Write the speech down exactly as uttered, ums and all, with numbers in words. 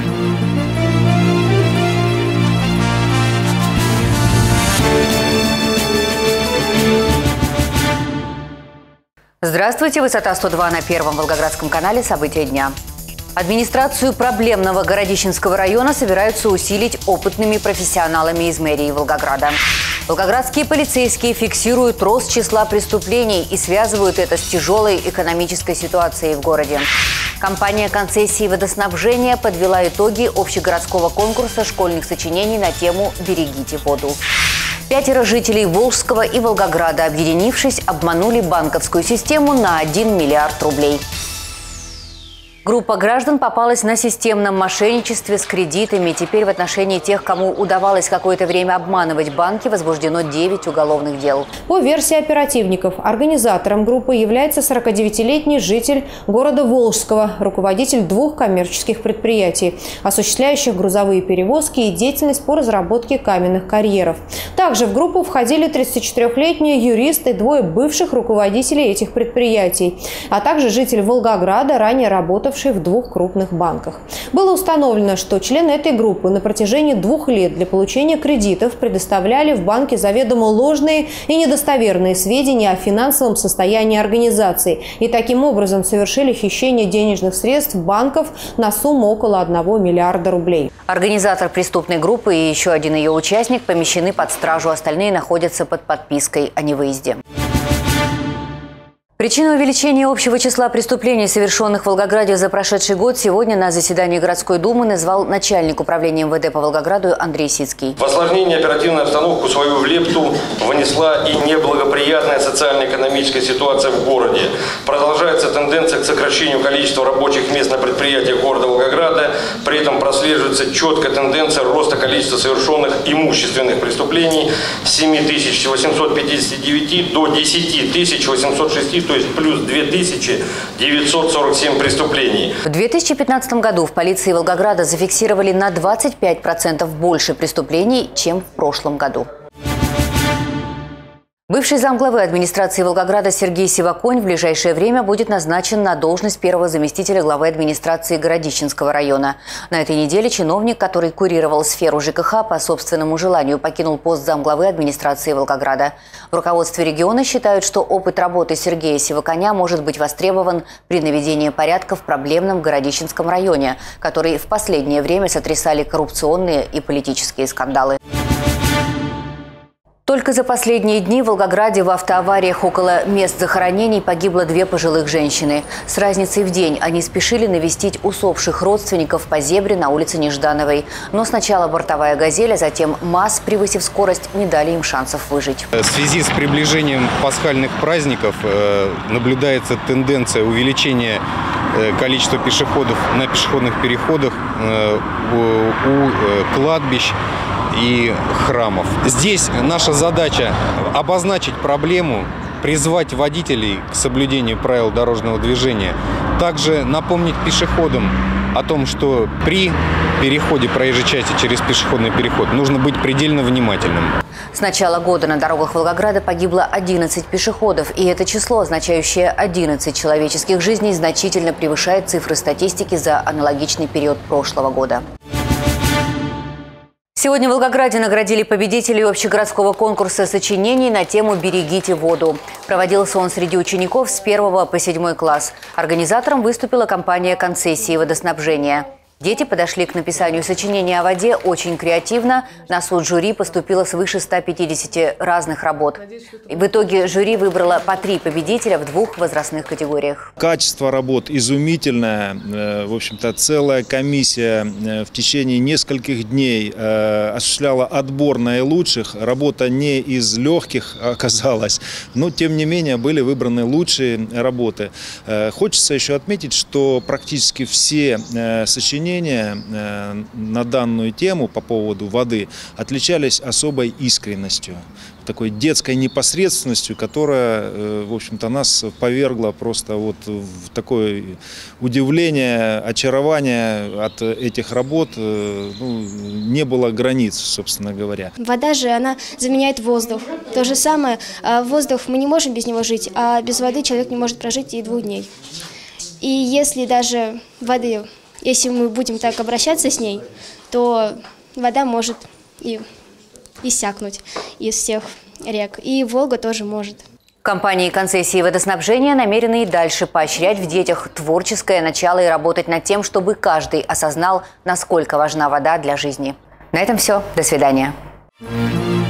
Здравствуйте, высота сто два на Первом Волгоградском канале. События дня. Администрацию проблемного Городищенского района собираются усилить опытными профессионалами из мэрии Волгограда. Волгоградские полицейские фиксируют рост числа преступлений и связывают это с тяжелой экономической ситуацией в городе. Компания концессии водоснабжения подвела итоги общегородского конкурса школьных сочинений на тему «Берегите воду». Пятеро жителей Волжского и Волгограда, объединившись, обманули банковскую систему на один миллиард рублей. Группа граждан попалась на системном мошенничестве с кредитами. Теперь в отношении тех, кому удавалось какое-то время обманывать банки, возбуждено девять уголовных дел. По версии оперативников, организатором группы является сорокадевятилетний житель города Волжского, руководитель двух коммерческих предприятий, осуществляющих грузовые перевозки и деятельность по разработке каменных карьеров. Также в группу входили тридцатичетырёхлетний юрист и двое бывших руководителей этих предприятий, а также житель Волгограда, ранее работавший в двух крупных банках. Было установлено, что члены этой группы на протяжении двух лет для получения кредитов предоставляли в банке заведомо ложные и недостоверные сведения о финансовом состоянии организации и таким образом совершили хищение денежных средств банков на сумму около одного миллиарда рублей. Организатор преступной группы и еще один ее участник помещены под стражу, остальные находятся под подпиской о невыезде. Причину увеличения общего числа преступлений, совершенных в Волгограде за прошедший год, сегодня на заседании городской думы назвал начальник управления эм вэ дэ по Волгограду Андрей Сицкий. В осложнение оперативной обстановку свою в лепту внесла и неблагоприятная социально-экономическая ситуация в городе. Продолжается тенденция к сокращению количества рабочих мест на предприятиях города Волгограда. При этом прослеживается четкая тенденция роста количества совершенных имущественных преступлений с семи тысяч восьмисот пятидесяти девяти до десяти тысяч восьмисот шести, то есть плюс две тысячи девятьсот сорок семь преступлений. В две тысячи пятнадцатом году в полиции Волгограда зафиксировали на двадцать пять процентов больше преступлений, чем в прошлом году. Бывший замглавы администрации Волгограда Сергей Сиваконь в ближайшее время будет назначен на должность первого заместителя главы администрации Городищенского района. На этой неделе чиновник, который курировал сферу жэ ка ха, по собственному желанию покинул пост замглавы администрации Волгограда. В руководстве региона считают, что опыт работы Сергея Сиваконя может быть востребован при наведении порядка в проблемном Городищенском районе, который в последнее время сотрясали коррупционные и политические скандалы. Только за последние дни в Волгограде в автоавариях около мест захоронений погибло две пожилых женщины. С разницей в день они спешили навестить усопших родственников по зебре на улице Неждановой. Но сначала бортовая «Газель», а затем МАЗ, превысив скорость, не дали им шансов выжить. В связи с приближением пасхальных праздников наблюдается тенденция увеличения количества пешеходов на пешеходных переходах у кладбищ и храмов. Здесь наша задача обозначить проблему, призвать водителей к соблюдению правил дорожного движения, также напомнить пешеходам о том, что при переходе проезжей части через пешеходный переход нужно быть предельно внимательным. С начала года на дорогах Волгограда погибло одиннадцать пешеходов, и это число, означающее одиннадцать человеческих жизней, значительно превышает цифры статистики за аналогичный период прошлого года. Сегодня в Волгограде наградили победителей общегородского конкурса сочинений на тему «Берегите воду». Проводился он среди учеников с первого по седьмой класс. Организатором выступила компания концессии водоснабжения. Дети подошли к написанию сочинения о воде очень креативно. На суд жюри поступило свыше ста пятидесяти разных работ. В итоге жюри выбрало по три победителя в двух возрастных категориях. Качество работ изумительное. В общем-то, целая комиссия в течение нескольких дней осуществляла отбор наилучших. Работа не из легких оказалась, но тем не менее были выбраны лучшие работы. Хочется еще отметить, что практически все сочинения на данную тему по поводу воды отличались особой искренностью, такой детской непосредственностью, которая, в общем-то, нас повергла просто вот в такое удивление, очарование от этих работ. Ну, не было границ, собственно говоря. Вода же, она заменяет воздух. То же самое, воздух, мы не можем без него жить, а без воды человек не может прожить и двух дней. И если даже воды если мы будем так обращаться с ней, то вода может и иссякнуть из всех рек. И Волга тоже может. Компании концессии водоснабжения намерены и дальше поощрять в детях творческое начало и работать над тем, чтобы каждый осознал, насколько важна вода для жизни. На этом все. До свидания.